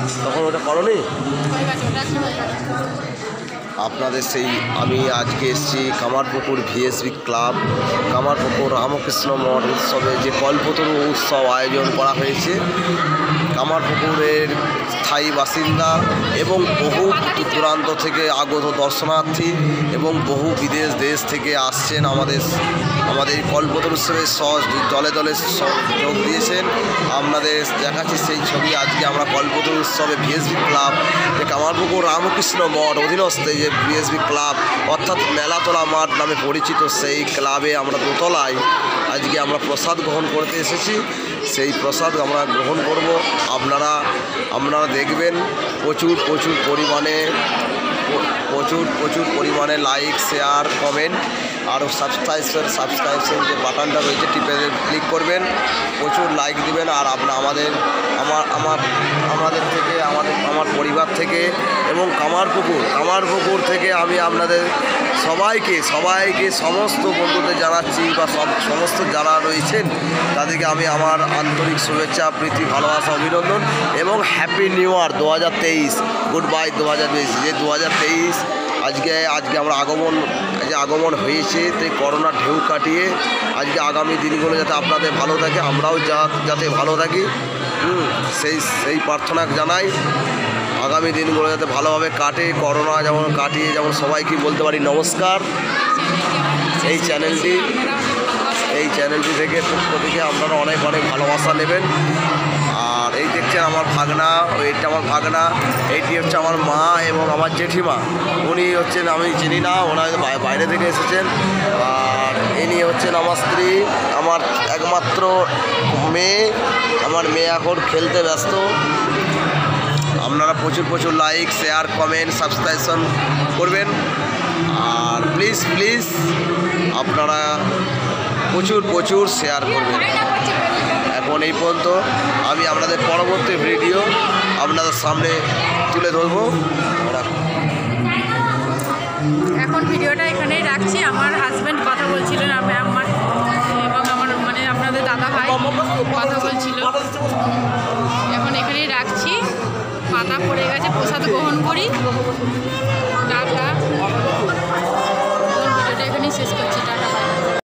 তখন ওটা করনি আপনাদের সেই আমি আজকে এসেছি কামারপুকুর ভিএসবি ক্লাব কামারপুকুর রামকৃষ্ণ মঠ উৎসবে যে কল্পতরু উৎসব আয়োজন করা হয়েছে। কামারপুকুরের স্থায়ী বাসিন্দা এবং বহু দূরান্ত থেকে আগত দর্শনার্থী এবং বহু বিদেশ দেশ থেকে আসছেন আমাদের এই কল্পতরু উৎসবে দলে দলে যোগ দিয়েছেন। আপনাদের দেখাচ্ছি সেই ছবি। আজকে আমরা কল্পতরু উৎসবে ভিএসবি ক্লাব কামারপুকুর রামকৃষ্ণ মঠ অধীনস্থে যে ভিএসবি ক্লাব অর্থাৎ মেলাতলা মাঠ নামে পরিচিত সেই ক্লাবে আমরা দোতলায় আজকে আমরা প্রসাদ গ্রহণ করতে এসেছি। সেই প্রসাদ আমরা গ্রহণ করব। আপনারা দেখবেন প্রচুর পরিমাণে লাইক শেয়ার কমেন্ট আর সাবস্ক্রাইবশন যে বাটনটা রয়েছে টিপে ক্লিক করবেন, প্রচুর লাইক দিবেন। আর আমাদের থেকে আমার পরিবার থেকে এবং কামারপুকুর থেকে আমি আপনাদের সবাইকে সমস্ত বন্ধুদের জানাচ্ছি বা সমস্ত যারা রয়েছেন তাদেরকে আমি আমার আন্তরিক শুভেচ্ছা প্রীতি ভালোবাসা অভিনন্দন এবং happy new year 2023 goodbye 2023। যে 2023 আজকে আমরা আগমন হয়েছে তাই করোনার ঢেউ কাটিয়ে আজকে আগামী দিনগুলো যাতে আপনাদের ভালো থাকে, আমরাও যাতে ভালো থাকি সেই প্রার্থনা জানাই। আগামী দিনগুলো যাতে ভালোভাবে কাটে, করোনা যেমন কাটিয়ে যেমন সবাইকে বলতে পারি নমস্কার। এই চ্যানেলটি থেকে পক্ষ থেকে আপনারা অনেক ভালোবাসা নেবেন। আর এই দেখছেন আমার ভাগনা, এইটা আমার ভাগনা, এইটি হচ্ছে আমার মা এবং আমার জেঠিমা। উনি হচ্ছেন আমি চিনি না, ওনারা বাইরে থেকে এসেছেন। আর ইনি হচ্ছেন আমার স্ত্রী, আমার একমাত্র মেয়ে। আমার মেয়ে এখন খেলতে ব্যস্ত। আপনারা প্রচুর লাইক শেয়ার কমেন্ট সাবস্ক্রাইবশন করবেন। আর প্লিজ আপনারা প্রচুর শেয়ার করবেন। এখন এই পর্যন্ত। আমি আপনাদের পরবর্তী ভিডিও আপনাদের সামনে তুলে ধরবো। এখন ভিডিওটা এখানেই রাখছি। আমার হাজব্যান্ড কথা বলছিলেন এবং আমার আপনাদের দাদা ভাই কথা বলছিল। এখন এখানেই রাখছি। পাতা পড়ে গেছে, প্রসাদ গ্রহণ করি। টাটা। ভিডিওটা এখানেই শেষ করছি। টাটা।